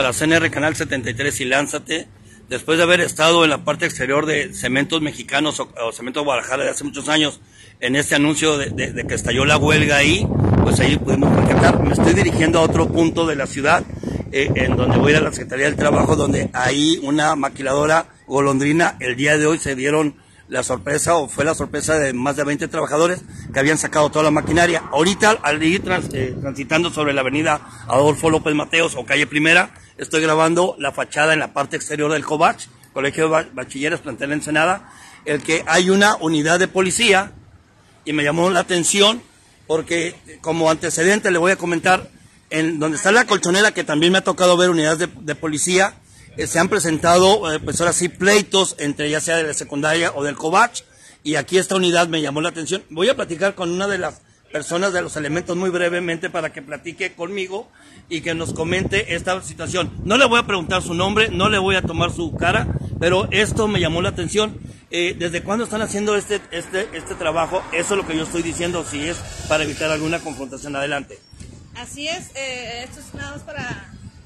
para CNR Canal 73 y Lánzate. Después de haber estado en la parte exterior de Cementos Mexicanos o Cementos Guadalajara de hace muchos años, en este anuncio de que estalló la huelga ahí, pues ahí pudimos rescatar. Me estoy dirigiendo a otro punto de la ciudad, en donde voy a ir a la Secretaría del Trabajo, donde ahí una maquiladora Golondrina, el día de hoy se dieron la sorpresa, o fue la sorpresa de más de 20 trabajadores que habían sacado toda la maquinaria. Ahorita, al ir transitando sobre la avenida Adolfo López Mateos o calle Primera, estoy grabando la fachada en la parte exterior del COBACH, Colegio de Bachilleres, plantel Ensenada, el que hay una unidad de policía, y me llamó la atención porque como antecedente le voy a comentar, en donde está la colchonera, que también me ha tocado ver unidades de policía, se han presentado, pues ahora sí, pleitos entre ya sea de la secundaria o del COBACH, y aquí esta unidad me llamó la atención. Voy a platicar con una de las personas de los elementos muy brevemente para que platique conmigo y que nos comente esta situación. No le voy a preguntar su nombre, no le voy a tomar su cara, pero esto me llamó la atención. ¿Desde cuándo están haciendo este trabajo? Eso es lo que yo estoy diciendo, si es para evitar alguna confrontación. Adelante. Así es, esto es nada más para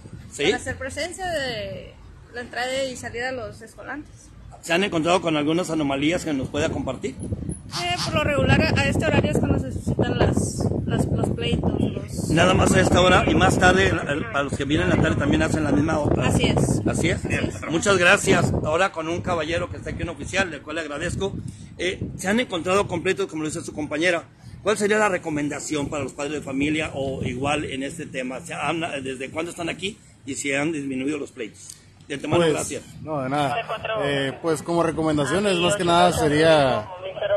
hacer presencia de la entrada y salida de los escolantes. ¿Se han encontrado con algunas anomalías que nos pueda compartir? Por lo regular a este horario es cuando se suscitan los pleitos. Nada más a esta hora, y más tarde, para los que vienen a la tarde también hacen la misma hora. Así es. ¿Así es? Muchas gracias. Ahora con un caballero que está aquí, un oficial, del cual le agradezco. ¿Se han encontrado con pleitos, como lo dice su compañera? ¿Cuál sería la recomendación para los padres de familia o igual en este tema? ¿Desde cuándo están aquí y si han disminuido los pleitos? De antemano, pues, gracias. No, de nada. Pues como recomendaciones, más que nada sería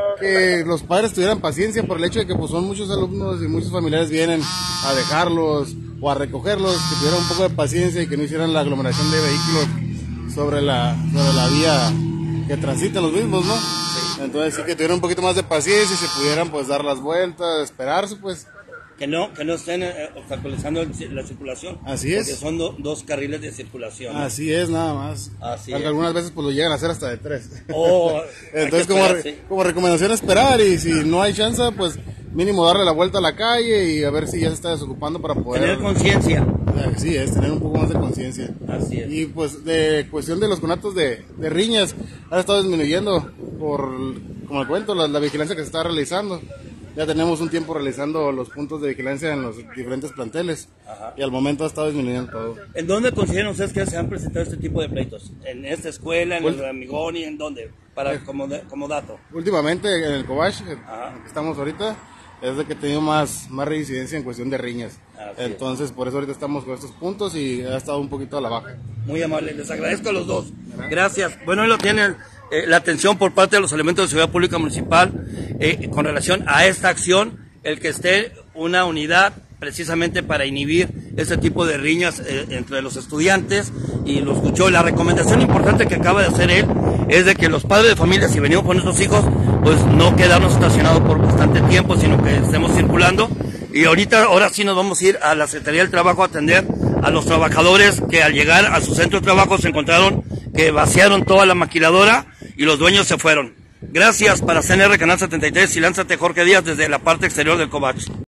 que los padres tuvieran paciencia por el hecho de que pues son muchos alumnos y muchos familiares vienen a dejarlos o a recogerlos, que tuvieran un poco de paciencia y que no hicieran la aglomeración de vehículos sobre la vía que transitan los mismos, ¿no? Sí. Entonces sí que tuvieran un poquito más de paciencia y se pudieran pues dar las vueltas, esperarse pues. Que no estén obstaculizando la circulación. Así es. Porque son dos carriles de circulación, ¿no? Así es, nada más. Así Aunque es. algunas veces pues lo llegan a hacer hasta de 3. Oh, entonces como recomendación esperar, y si no hay chance pues mínimo darle la vuelta a la calle y a ver si ya se está desocupando para poder... Tener conciencia. Sí, es tener un poco más de conciencia. Así es. Y pues de cuestión de los conatos de riñas, ha estado disminuyendo por, como le cuento, la vigilancia que se está realizando. Ya tenemos un tiempo realizando los puntos de vigilancia en los diferentes planteles. Ajá. Y al momento ha estado disminuyendo todo. ¿En dónde consideran ustedes que se han presentado este tipo de pleitos? ¿En esta escuela, en el Amigón y en dónde? Como dato. Últimamente en el COBACH, en que estamos ahorita, es de que he tenido más reincidencia en cuestión de riñas. Entonces por eso ahorita estamos con estos puntos y ha estado un poquito a la baja. Muy amable, les agradezco a los dos. Gracias. Bueno, ahí lo tienen. La atención por parte de los elementos de seguridad pública municipal con relación a esta acción, el que esté una unidad precisamente para inhibir este tipo de riñas entre los estudiantes, y lo escuchó. La recomendación importante que acaba de hacer él es de que los padres de familia, si venimos con nuestros hijos, pues no quedarnos estacionados por bastante tiempo, sino que estemos circulando. Y ahora sí nos vamos a ir a la Secretaría del Trabajo a atender a los trabajadores que al llegar a su centro de trabajo se encontraron que vaciaron toda la maquiladora y los dueños se fueron. Gracias. Para CNR Canal 73 y Lánzate, Jorge Díaz, desde la parte exterior del COBACH.